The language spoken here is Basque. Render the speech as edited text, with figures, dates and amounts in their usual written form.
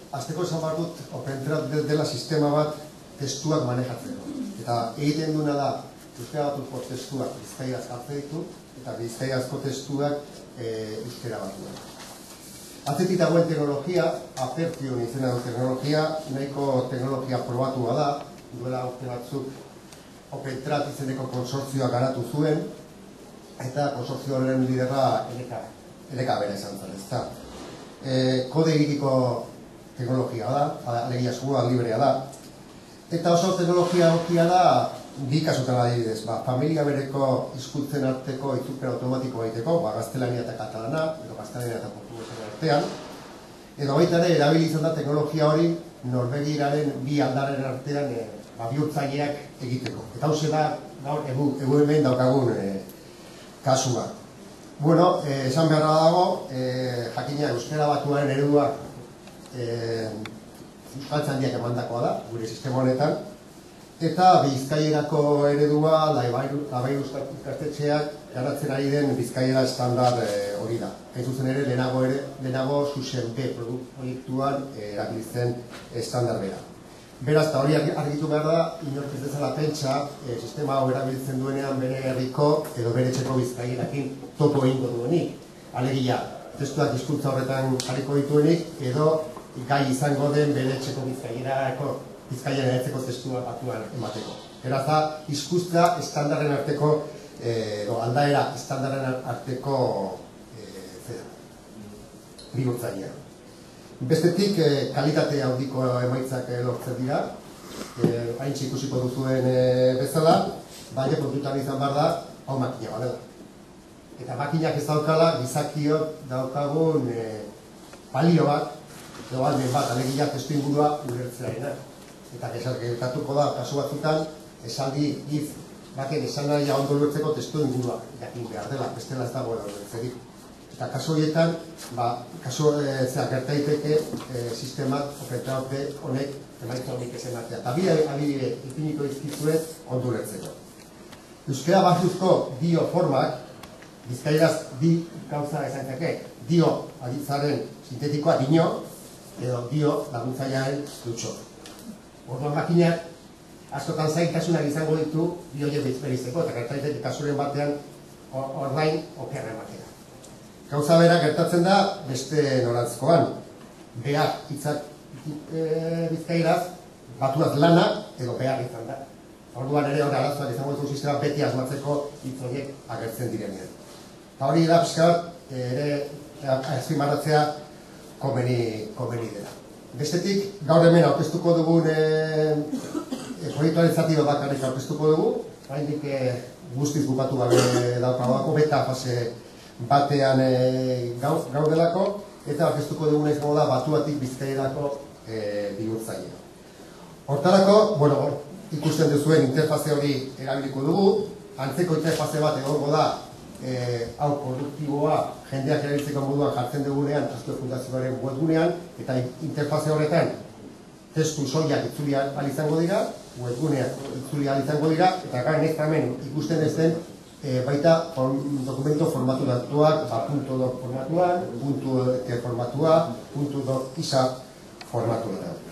azteko esan behar dut, OpenTrad dela sistema bat testuak manejatzeko. Eta egiten duena da, euskara batuko testuak bizkaiaz jartzen ditu, eta bizkaiazko testuak euskara batuak. Atzetik dagoen teknologia, Apertion izena du teknologia, nahiko teknologia probatua da, duela urte batzuk OpenTrad izeneko konsortzioa garatu zuen, eta konsortzio horren liderra eleka bera izan zen, ezta. Kode egiteko teknologia da, alegia segura librea da, eta oso teknologia egokia da bi kasutan adibidez, familia bereko hizkuntzen arteko itzulpen automatiko egiteko, gaztelania eta katalana, edo gaztelania eta portuguesen artean, edo baita ere erabili izan da teknologia hori Norvegiraren bi aldaren artean bihurtzaileak egiteko. Eta hau da gaur hemen daukagun kasua. Bueno, esan beharra dago, jakina euskara batuaren eredua Euskaltzaindiak emandakoa da, gure sistema honetan, eta bizkaierako eredua Labairu ikastetxeak garatzen ari den bizkaiera estandar hori da. Hain zuzen ere, lehenago Zuzen B proiektuan erabiltzen estandar bera. Beraz, eta hori argitu behar da, inork ez dezala pentsa, sistema hau erabiltzen duenean bere herriko edo bere etxeko bizkaierakin topo egingo duenik. Alegia, testuak hizkuntza horretan jarriko dituenik, edo gai izango den bere etxeko bizkaiaren ertzeko testua batuan emateko. Beraz da, hizkuntza estandarren arteko, edo aldaera estandarren arteko bihurtzailea. Bestetik, kalitate handiko emaitzak lortzen dira, haintxe ikusiko duzuen bezala, baina kontutan izan behar da, hau makina badela. Eta makinak ez daukala, gizakiok daukagun balio bat, edo alden bat, alegia testu ingurua ulertzearena. Eta gertatuko da, kasu batzutan, esaldi hitz baten esan nahi ondo ulertzeko testu ingurua jakin behar dela, bestela ez dagoela ulertzerik. Eta kasu horietan, gertaiteke sistemak OpenTrad honek emaitza honik ez ematea. Eta bi adibide ipiniko izkizuez ondo ulertzeko. Euskara batuzko dio formak, bizkaieraz di gauza esantzake, dio aditzaren sintetikoa dino, edo dio laguntzailearen dutxo. Orduan makinak, askotan zailtasunak izango ditu dio horiek berizteko, eta gertaiteke kasuren batean ordain okerra ematea. Gauza bera gertatzen da beste norantzkoan. Behar hitzak bizkaieraz, batuaz lana edo behar izan da. Orduan ere hori arazoak izango ditu sistema beti asmatzeko hitz horiek agertzen direnean. Eta hori da pixkat ere azpimarratzea komeni dela. Bestetik, gaur hemen aurkeztuko dugun proiektu administratibo bakarrik aurkeztuko dugu, haindik guztiz bukatu gabe daukagako, beta fase batean gaudelako, eta aurkeztuko dugun izango da batuatik bizkaierako bihurtzailea. Hortarako, ikusten duzuen interfaze hori erabiliko dugu, antzeko interfaze bat egongo da, hau produktiboa jendeak erabiltzeko moduan jartzen dugunean Azkue Fundazioaren webgunean, eta interfaze horretan testu soilak itzuli ahal izango dira, webguneak itzuli ahal izango dira, eta gain ez hemen ikusten ez den baita dokumento formatatuak, .doc formatuan, .t formatua, .doc isa formatuetan.